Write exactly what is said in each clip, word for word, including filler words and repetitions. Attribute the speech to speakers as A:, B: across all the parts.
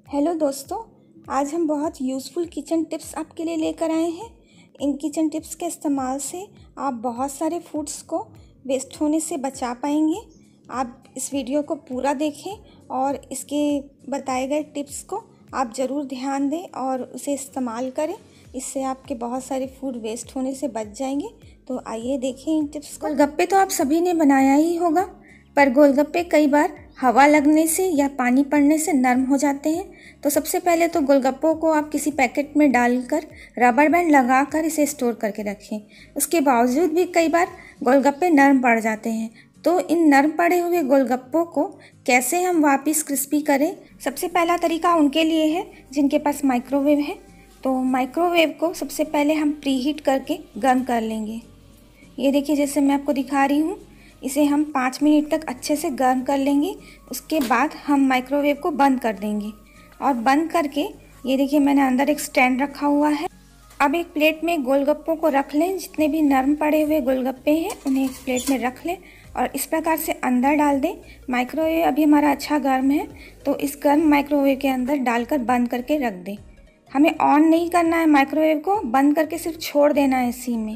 A: Hello दोस्तों, आज हम बहुत यूज़फुल किचन टिप्स आपके लिए लेकर आए हैं। इन किचन टिप्स के इस्तेमाल से आप बहुत सारे फूड्स को वेस्ट होने से बचा पाएंगे। आप इस वीडियो को पूरा देखें और इसके बताए गए टिप्स को आप ज़रूर ध्यान दें और उसे इस्तेमाल करें। इससे आपके बहुत सारे फूड वेस्ट होने से बच जाएंगे। तो आइए देखें इन टिप्स को। गोलगप्पे तो आप सभी ने बनाया ही होगा, पर गोलगप्पे कई बार हवा लगने से या पानी पड़ने से नरम हो जाते हैं। तो सबसे पहले तो गोलगप्पों को आप किसी पैकेट में डालकर रबर बैंड लगाकर इसे स्टोर करके रखें। उसके बावजूद भी कई बार गोलगप्पे नरम पड़ जाते हैं। तो इन नरम पड़े हुए गोलगप्पों को कैसे हम वापस क्रिस्पी करें, सबसे पहला तरीका उनके लिए है जिनके पास माइक्रोवेव है। तो माइक्रोवेव को सबसे पहले हम प्रीहीट करके गर्म कर लेंगे। ये देखिए, जैसे मैं आपको दिखा रही हूँ, इसे हम पाँच मिनट तक अच्छे से गर्म कर लेंगे। उसके बाद हम माइक्रोवेव को बंद कर देंगे और बंद करके ये देखिए, मैंने अंदर एक स्टैंड रखा हुआ है। अब एक प्लेट में गोलगप्पों को रख लें। जितने भी नरम पड़े हुए गोलगप्पे हैं उन्हें एक प्लेट में रख लें और इस प्रकार से अंदर डाल दें। माइक्रोवेव अभी हमारा अच्छा गर्म है, तो इस गर्म माइक्रोवेव के अंदर डालकर बंद करके रख दें। हमें ऑन नहीं करना है माइक्रोवेव को, बंद करके सिर्फ छोड़ देना है इसी में।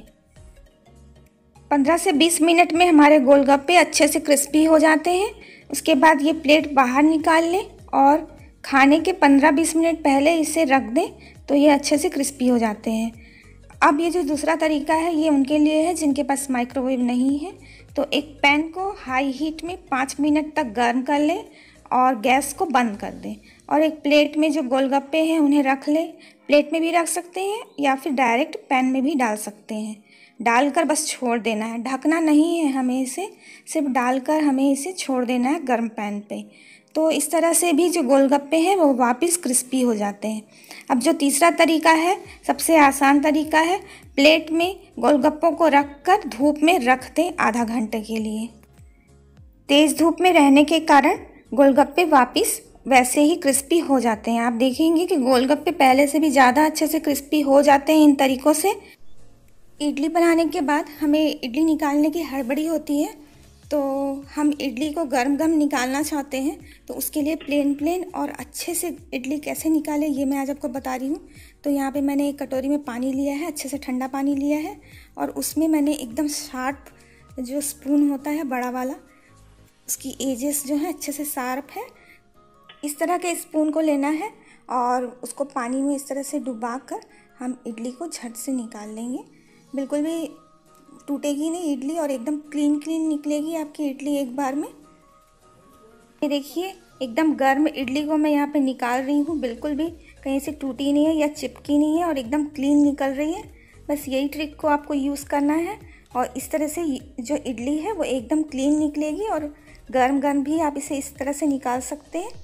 A: पंद्रह से बीस मिनट में हमारे गोलगप्पे अच्छे से क्रिस्पी हो जाते हैं। उसके बाद ये प्लेट बाहर निकाल लें और खाने के पंद्रह बीस मिनट पहले इसे रख दें, तो ये अच्छे से क्रिस्पी हो जाते हैं। अब ये जो दूसरा तरीका है ये उनके लिए है जिनके पास माइक्रोवेव नहीं है। तो एक पैन को हाई हीट में पाँच मिनट तक गर्म कर लें और गैस को बंद कर दें और एक प्लेट में जो गोलगप्पे हैं उन्हें रख लें। प्लेट में भी रख सकते हैं या फिर डायरेक्ट पैन में भी डाल सकते हैं। डालकर बस छोड़ देना है, ढकना नहीं है हमें इसे, सिर्फ डालकर हमें इसे छोड़ देना है गर्म पैन पे। तो इस तरह से भी जो गोलगप्पे हैं वो वापस क्रिस्पी हो जाते हैं। अब जो तीसरा तरीका है, सबसे आसान तरीका है, प्लेट में गोलगप्पों को रखकर धूप में रख दें आधा घंटे के लिए। तेज़ धूप में रहने के कारण गोलगप्पे वापस वैसे ही क्रिस्पी हो जाते हैं। आप देखेंगे कि गोलगप्पे पहले से भी ज़्यादा अच्छे से क्रिस्पी हो जाते हैं इन तरीक़ों से। इडली बनाने के बाद हमें इडली निकालने की हड़बड़ी होती है, तो हम इडली को गर्म गर्म निकालना चाहते हैं। तो उसके लिए प्लेन प्लेन और अच्छे से इडली कैसे निकालें ये मैं आज आपको बता रही हूँ। तो यहाँ पे मैंने एक कटोरी में पानी लिया है, अच्छे से ठंडा पानी लिया है और उसमें मैंने एकदम शार्प जो स्पून होता है बड़ा वाला, उसकी एजेस जो है अच्छे से शार्प है, इस तरह के स्पून को लेना है और उसको पानी में इस तरह से डुबा कर हम इडली को झट से निकाल लेंगे। बिल्कुल भी टूटेगी नहीं इडली और एकदम क्लीन क्लीन निकलेगी आपकी इडली एक बार में। ये देखिए, एकदम गर्म इडली को मैं यहाँ पे निकाल रही हूँ, बिल्कुल भी कहीं से टूटी नहीं है या चिपकी नहीं है और एकदम क्लीन निकल रही है। बस यही ट्रिक को आपको यूज़ करना है और इस तरह से जो इडली है वो एकदम क्लीन निकलेगी और गर्म गर्म भी आप इसे इस तरह से निकाल सकते हैं।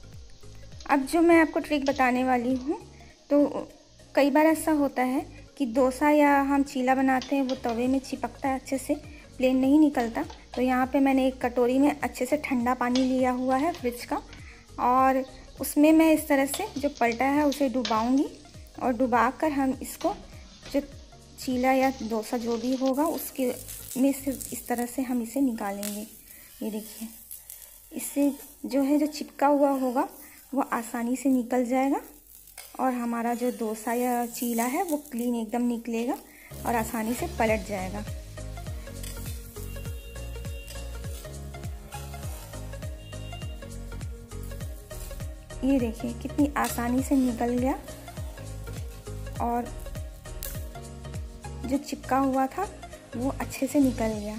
A: अब जो मैं आपको ट्रिक बताने वाली हूँ, तो कई बार ऐसा होता है कि डोसा या हम चीला बनाते हैं वो तवे में चिपकता है, अच्छे से प्लेन नहीं निकलता। तो यहाँ पे मैंने एक कटोरी में अच्छे से ठंडा पानी लिया हुआ है फ्रिज का और उसमें मैं इस तरह से जो पलटा है उसे डुबाऊंगी और डुबा कर हम इसको जो चीला या डोसा जो भी होगा उसके में से इस तरह से हम इसे निकालेंगे। ये देखिए, इससे जो है जो चिपका हुआ होगा वो आसानी से निकल जाएगा और हमारा जो डोसा या चीला है वो क्लीन एकदम निकलेगा और आसानी से पलट जाएगा। ये देखिए कितनी आसानी से निकल गया और जो चिपका हुआ था वो अच्छे से निकल गया।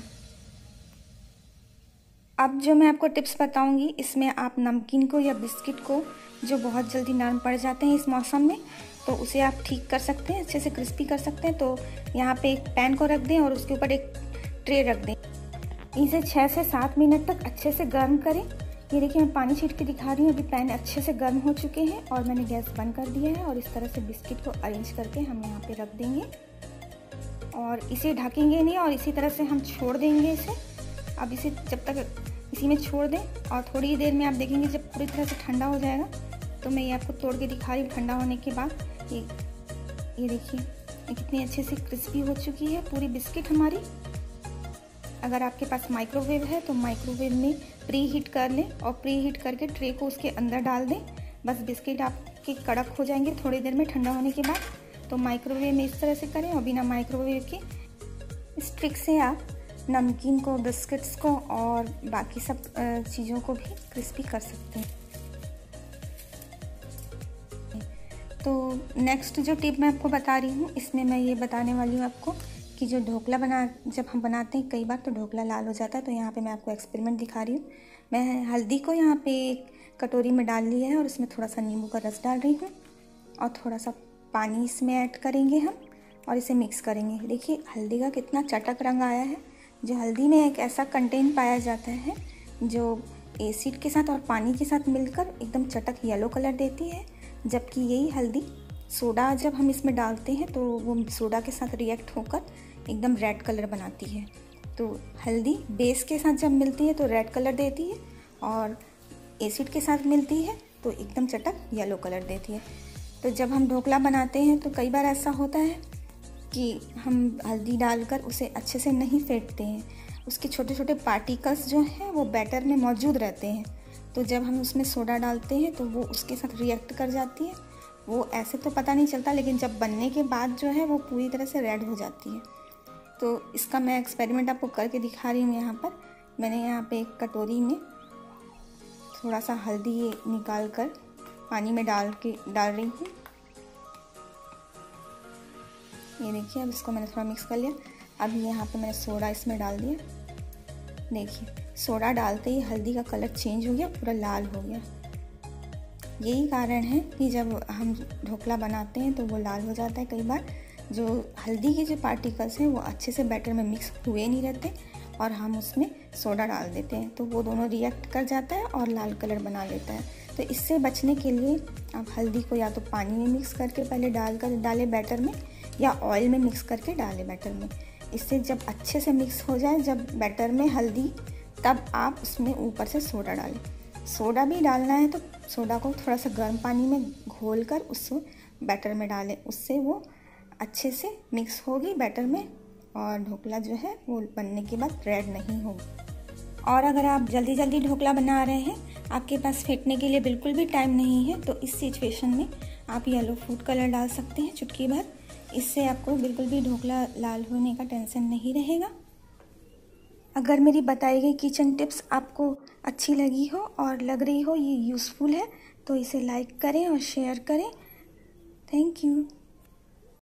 A: अब जो मैं आपको टिप्स बताऊंगी, इसमें आप नमकीन को या बिस्किट को जो बहुत जल्दी नरम पड़ जाते हैं इस मौसम में, तो उसे आप ठीक कर सकते हैं, अच्छे से क्रिस्पी कर सकते हैं। तो यहाँ पे एक पैन को रख दें और उसके ऊपर एक ट्रे रख दें। इसे छः से सात मिनट तक अच्छे से गर्म करें। ये देखिए, मैं पानी छीट के दिखा रही हूँ, अभी पैन अच्छे से गर्म हो चुके हैं और मैंने गैस बंद कर दिया है और इस तरह से बिस्किट को अरेंज करके हम यहाँ पर रख देंगे और इसे ढकेंगे नहीं और इसी तरह से हम छोड़ देंगे इसे। अब इसे जब तक इसी में छोड़ दें और थोड़ी देर में आप देखेंगे जब पूरी तरह से ठंडा हो जाएगा, तो मैं ये आपको तोड़ के दिखा रही हूँ। ठंडा होने के बाद ये ये देखिए, ये कितनी अच्छे से क्रिस्पी हो चुकी है पूरी बिस्किट हमारी। अगर आपके पास माइक्रोवेव है तो माइक्रोवेव में प्री हीट कर लें और प्री हीट करके ट्रे को उसके अंदर डाल दें बस बिस्किट आपके कड़क हो जाएंगे थोड़ी देर में ठंडा होने के बाद। तो माइक्रोवेव में इस तरह से करें और बिना माइक्रोवेव के इस ट्रिक से आप नमकीन को, बिस्किट्स को और बाकी सब चीज़ों को भी क्रिस्पी कर सकते हैं। तो नेक्स्ट जो टिप मैं आपको बता रही हूँ, इसमें मैं ये बताने वाली हूँ आपको कि जो ढोकला बना जब हम बनाते हैं कई बार तो ढोकला लाल हो जाता है। तो यहाँ पे मैं आपको एक्सपेरिमेंट दिखा रही हूँ। मैं हल्दी को यहाँ पे एक कटोरी में डाल लिया है और इसमें थोड़ा सा नींबू का रस डाल रही हूँ और थोड़ा सा पानी इसमें ऐड करेंगे हम और इसे मिक्स करेंगे। देखिए हल्दी का कितना चटक रंग आया है। जो हल्दी में एक ऐसा कंटेंट पाया जाता है जो एसिड के साथ और पानी के साथ मिलकर एकदम चटक येलो कलर देती है, जबकि यही हल्दी सोडा जब हम इसमें डालते हैं तो वो सोडा के साथ रिएक्ट होकर एकदम रेड कलर बनाती है। तो हल्दी बेस के साथ जब मिलती है तो रेड कलर देती है और एसिड के साथ मिलती है तो एकदम चटक येलो कलर देती है। तो जब हम ढोकला बनाते हैं तो कई बार ऐसा होता है कि हम हल्दी डालकर उसे अच्छे से नहीं फेंटते हैं, उसके छोटे छोटे पार्टिकल्स जो हैं वो बैटर में मौजूद रहते हैं। तो जब हम उसमें सोडा डालते हैं तो वो उसके साथ रिएक्ट कर जाती है। वो ऐसे तो पता नहीं चलता, लेकिन जब बनने के बाद जो है वो पूरी तरह से रेड हो जाती है। तो इसका मैं एक्सपेरिमेंट आपको करके दिखा रही हूँ। यहाँ पर मैंने यहाँ पे एक कटोरी में थोड़ा सा हल्दी निकाल कर पानी में डाल के डाल रही हूँ। ये देखिए अब इसको मैंने थोड़ा मिक्स कर लिया। अब यहाँ पे मैंने सोडा इसमें डाल दिया। देखिए सोडा डालते ही हल्दी का कलर चेंज हो गया, पूरा लाल हो गया। यही कारण है कि जब हम ढोकला बनाते हैं तो वो लाल हो जाता है। कई बार जो हल्दी के जो पार्टिकल्स हैं वो अच्छे से बैटर में मिक्स हुए नहीं रहते और हम उसमें सोडा डाल देते हैं तो वो दोनों रिएक्ट कर जाता है और लाल कलर बना लेता है। तो इससे बचने के लिए आप हल्दी को या तो पानी में मिक्स करके पहले डाल कर डालें बैटर में, या ऑयल में मिक्स करके डालें बैटर में। इससे जब अच्छे से मिक्स हो जाए जब बैटर में हल्दी, तब आप उसमें ऊपर से सोडा डालें। सोडा भी डालना है तो सोडा को थोड़ा सा गर्म पानी में घोल कर उसको बैटर में डालें, उससे वो अच्छे से मिक्स होगी बैटर में और ढोकला जो है वो बनने के बाद रेड नहीं होगा। और अगर आप जल्दी जल्दी ढोकला बना रहे हैं, आपके पास फेंटने के लिए बिल्कुल भी टाइम नहीं है, तो इस सिचुएशन में आप येलो फूड कलर डाल सकते हैं चुटकी भर। इससे आपको बिल्कुल भी ढोकला लाल होने का टेंशन नहीं रहेगा। अगर मेरी बताई गई किचन टिप्स आपको अच्छी लगी हो और लग रही हो ये यूज़फुल है तो इसे लाइक करें और शेयर करें। Thank you.